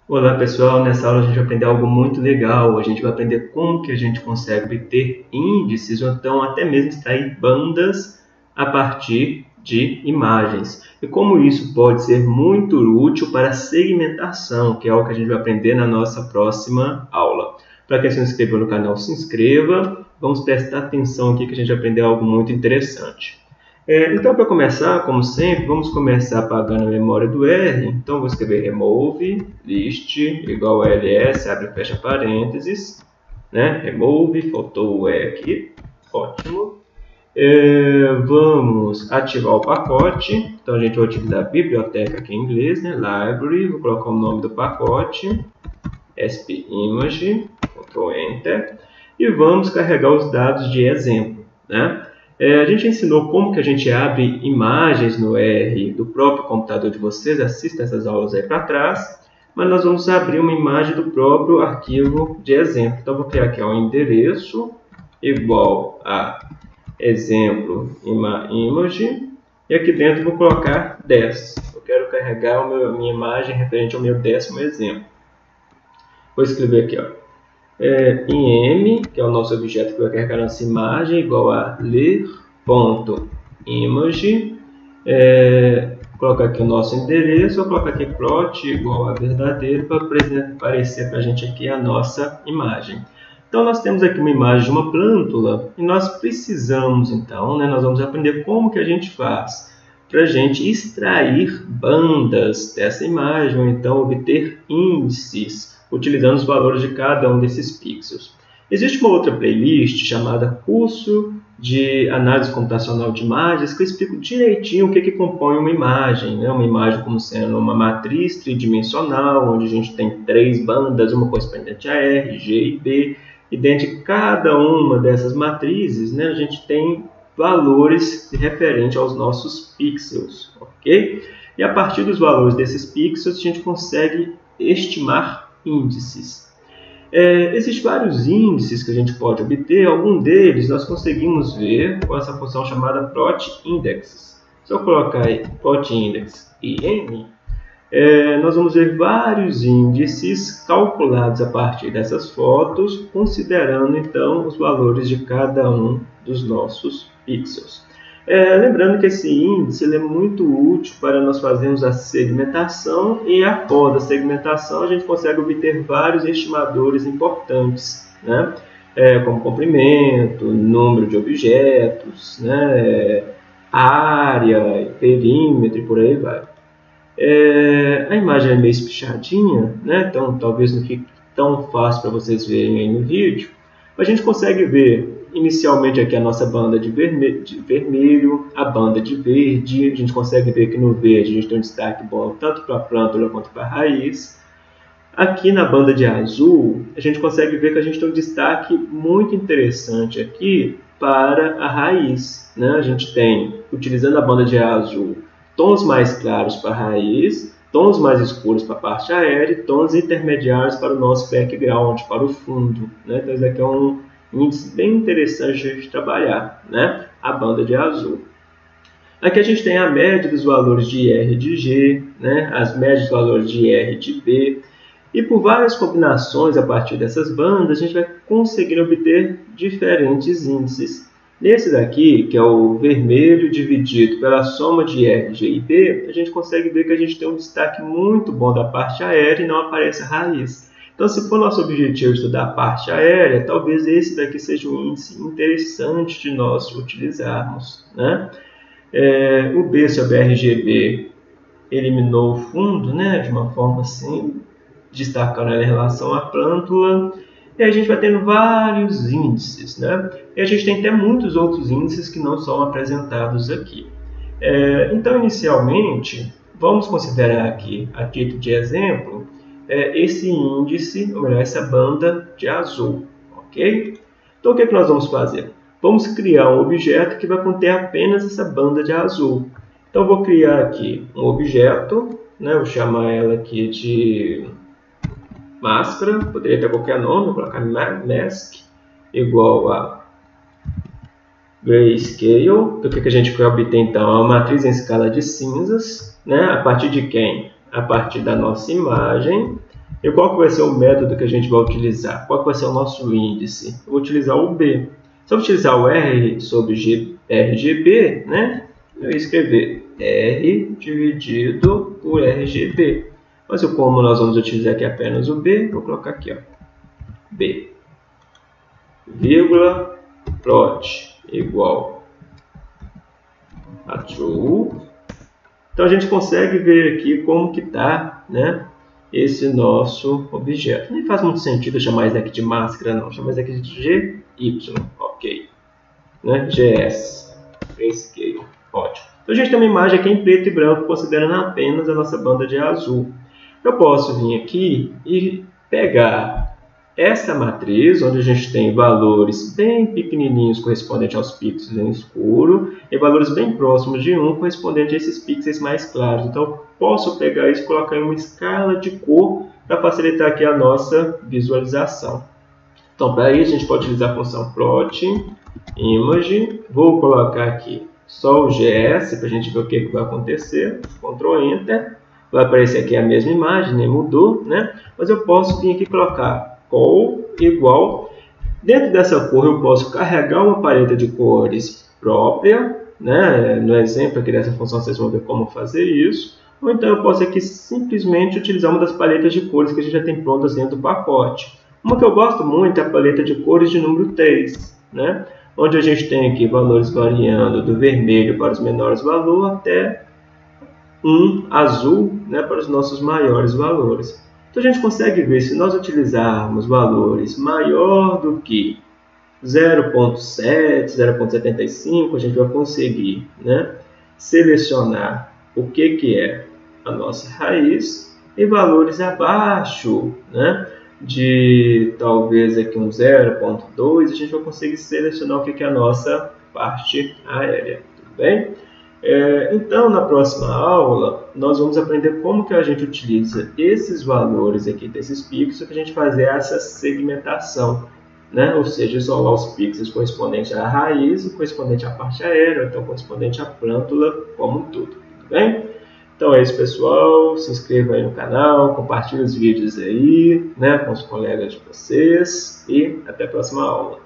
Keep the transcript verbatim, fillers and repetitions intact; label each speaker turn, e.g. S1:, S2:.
S1: Olá pessoal, nessa aula a gente vai aprender algo muito legal. A gente vai aprender como que a gente consegue obter índices ou então até mesmo extrair bandas a partir de imagens. E como isso pode ser muito útil para a segmentação, que é algo que a gente vai aprender na nossa próxima aula. Para quem se não inscreveu no canal, se inscreva. Vamos prestar atenção aqui que a gente vai aprender algo muito interessante. É, então, para começar, como sempre, vamos começar apagando a memória do R. Então, vou escrever remove list igual a ls, abre e fecha parênteses, né? Remove, faltou o E aqui, ótimo. É, vamos ativar o pacote. Então, a gente vai utilizar a biblioteca aqui em inglês, né? Library, vou colocar o nome do pacote, spimage, Ctrl Enter, e vamos carregar os dados de exemplo, né? É, a gente ensinou como que a gente abre imagens no R do próprio computador de vocês, assista essas aulas aí para trás, mas nós vamos abrir uma imagem do próprio arquivo de exemplo. Então, vou criar aqui um endereço igual a exemplo image, e aqui dentro vou colocar dez. Eu quero carregar a minha imagem referente ao meu décimo exemplo. Vou escrever aqui, ó. É, im, que é o nosso objeto que vai carregar nossa imagem, igual a ler.image. É, colocar aqui o nosso endereço, vou colocar aqui plot igual a verdadeiro para aparecer para a gente aqui a nossa imagem. Então, nós temos aqui uma imagem de uma plântula e nós precisamos, então, né, nós vamos aprender como que a gente faz para a gente extrair bandas dessa imagem ou então obter índices utilizando os valores de cada um desses pixels. Existe uma outra playlist chamada Curso de Análise Computacional de Imagens que eu explico direitinho o que, que compõe uma imagem, né? Uma imagem como sendo uma matriz tridimensional, onde a gente tem três bandas, uma correspondente a R, G e B, e dentro de cada uma dessas matrizes, né, a gente tem valores referentes aos nossos pixels, ok? E a partir dos valores desses pixels, a gente consegue estimar índices. É, existem vários índices que a gente pode obter, algum deles nós conseguimos ver com essa função chamada plot indexes. Se eu colocar aí plot index im, é, nós vamos ver vários índices calculados a partir dessas fotos, considerando então os valores de cada um dos nossos pixels. É, lembrando que esse índice ele é muito útil para nós fazermos a segmentação e após a segmentação a gente consegue obter vários estimadores importantes, né? É, como comprimento, número de objetos, né? Área, perímetro e por aí vai. É, a imagem é meio espichadinha, né? Então talvez não fique tão fácil para vocês verem aí no vídeo, mas a gente consegue ver inicialmente aqui a nossa banda de vermelho, de vermelho, a banda de verde. A gente consegue ver que no verde a gente tem um destaque bom tanto para a plântula quanto para a raiz. Aqui na banda de azul, a gente consegue ver que a gente tem um destaque muito interessante aqui para a raiz, né? A gente tem, utilizando a banda de azul, tons mais claros para a raiz, tons mais escuros para a parte aérea e tons intermediários para o nosso background, para o fundo, né? Então, isso aqui é um índice bem interessante de a gente trabalhar, né? A banda de azul. Aqui a gente tem a média dos valores de R e de G, né? As médias dos valores de R e de B. E por várias combinações a partir dessas bandas, a gente vai conseguir obter diferentes índices. Nesse daqui, que é o vermelho dividido pela soma de R, G e B, a gente consegue ver que a gente tem um destaque muito bom da parte aérea e não aparece a raiz. Então, se for nosso objetivo estudar a parte aérea, talvez esse daqui seja um índice interessante de nós utilizarmos, né? É, o B sobre R G B eliminou o fundo, né, de uma forma assim, destacando ela em relação à plântula. E a gente vai tendo vários índices, né? E a gente tem até muitos outros índices que não são apresentados aqui. É, então, inicialmente, vamos considerar aqui, a título de exemplo, é, esse índice, ou melhor, essa banda de azul, ok? Então, o que, é que nós vamos fazer? Vamos criar um objeto que vai conter apenas essa banda de azul. Então, eu vou criar aqui um objeto, né? Vou chamar ela aqui de máscara, poderia ter qualquer nome, vou colocar mask, igual a grayscale. Então, o que, que a gente quer obter, então? É uma matriz em escala de cinzas, né? A partir de quem? A partir da nossa imagem. E qual que vai ser o método que a gente vai utilizar? Qual que vai ser o nosso índice? Eu vou utilizar o B. Se eu utilizar o R sobre G, R G B, né? Eu ia escrever R dividido por R G B. Mas como nós vamos utilizar aqui apenas o B, vou colocar aqui, ó, B, vírgula, plot igual a true. Então a gente consegue ver aqui como que está, né, esse nosso objeto. Nem faz muito sentido chamar isso aqui de máscara, não. Chamar isso aqui de G Y, ok. Né? G S, grayscale, ótimo. Então a gente tem uma imagem aqui em preto e branco, considerando apenas a nossa banda de azul. Eu posso vir aqui e pegar essa matriz, onde a gente tem valores bem pequenininhos correspondentes aos pixels em escuro e valores bem próximos de um correspondente a esses pixels mais claros. Então, posso pegar isso e colocar em uma escala de cor para facilitar aqui a nossa visualização. Então, para isso, a gente pode utilizar a função plot image. Vou colocar aqui só o G S para a gente ver o que, que vai acontecer. control enter. Vai aparecer aqui a mesma imagem, nem mudou, né? Mas eu posso vir aqui e colocar col igual. Dentro dessa cor eu posso carregar uma paleta de cores própria, né? No exemplo aqui dessa função vocês vão ver como fazer isso. Ou então eu posso aqui simplesmente utilizar uma das paletas de cores que a gente já tem prontas dentro do pacote. Uma que eu gosto muito é a paleta de cores de número três, né? Onde a gente tem aqui valores variando do vermelho para os menores valores até um azul, né, para os nossos maiores valores. Então a gente consegue ver, se nós utilizarmos valores maior do que zero ponto sete, zero ponto setenta e cinco, a gente vai conseguir, né, selecionar o que, que é a nossa raiz, e valores abaixo, né, de talvez aqui um zero ponto dois, a gente vai conseguir selecionar o que, que é a nossa parte aérea. Tudo bem? É, então, na próxima aula, nós vamos aprender como que a gente utiliza esses valores aqui desses pixels para a gente fazer essa segmentação, né? Ou seja, isolar os pixels correspondentes à raiz, correspondente à parte aérea, então correspondente à plântula como um todo. Tudo bem? Então é isso, pessoal. Se inscreva aí no canal, compartilhe os vídeos aí, né, com os colegas de vocês e até a próxima aula.